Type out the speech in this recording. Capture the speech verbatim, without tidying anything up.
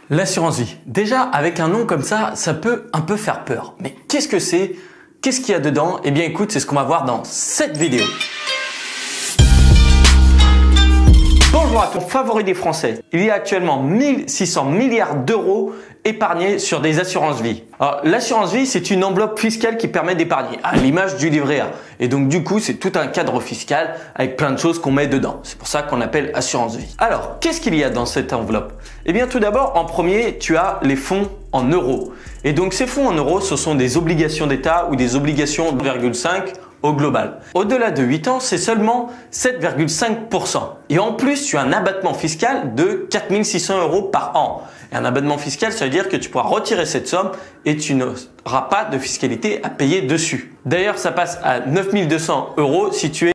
L'assurance vie. Déjà, avec un nom comme ça, ça peut un peu faire peur. Mais qu'est-ce que c'est? Qu'est-ce qu'il y a dedans? Eh bien écoute, c'est ce qu'on va voir dans cette vidéo. Bonjour à tous, favoris des Français. Il y a actuellement mille six cents milliards d'euros épargnés sur des assurances vie. Alors, l'assurance vie, c'est une enveloppe fiscale qui permet d'épargner, à l'image du livret A. Et donc, du coup, c'est tout un cadre fiscal avec plein de choses qu'on met dedans. C'est pour ça qu'on appelle assurance vie. Alors, qu'est-ce qu'il y a dans cette enveloppe? Eh bien, tout d'abord, en premier, tu as les fonds en euros. Et donc, ces fonds en euros, ce sont des obligations d'État ou des obligations de deux virgule cinq au global. Au-delà de huit ans, c'est seulement sept virgule cinq pour cent. Et en plus, tu as un abattement fiscal de quatre mille six cents euros par an. Et un abattement fiscal, ça veut dire que tu pourras retirer cette somme et tu n'auras pas de fiscalité à payer dessus. D'ailleurs, ça passe à neuf mille deux cents euros si tu es